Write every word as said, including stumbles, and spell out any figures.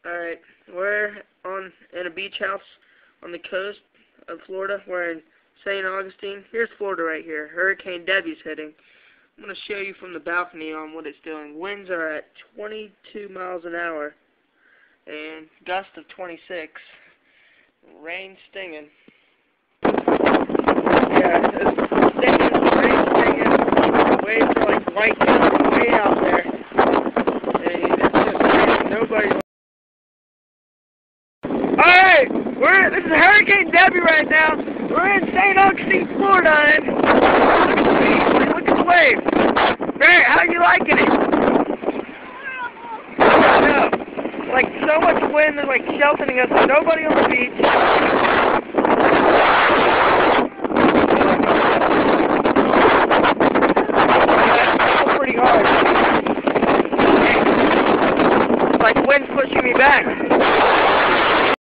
Alright, we're on in a beach house on the coast of Florida. We're in Saint Augustine. Here's Florida right here. Hurricane Debby's hitting. I'm going to show you from the balcony on what it's doing. Winds are at twenty-two miles an hour and gust of twenty-six. Rain stinging. Yeah, it's stinging, rain stinging. Waves are like white way out there. And it's just raining. Nobody's. Alright, we're this is Hurricane Debby right now. We're in Saint Augustine, Florida, and look at the beach, look at the waves. Barrett, how you liking it? I know. Like so much wind, there's like sheltering us. There's nobody on the beach. That's pretty hard. It's like wind pushing me back.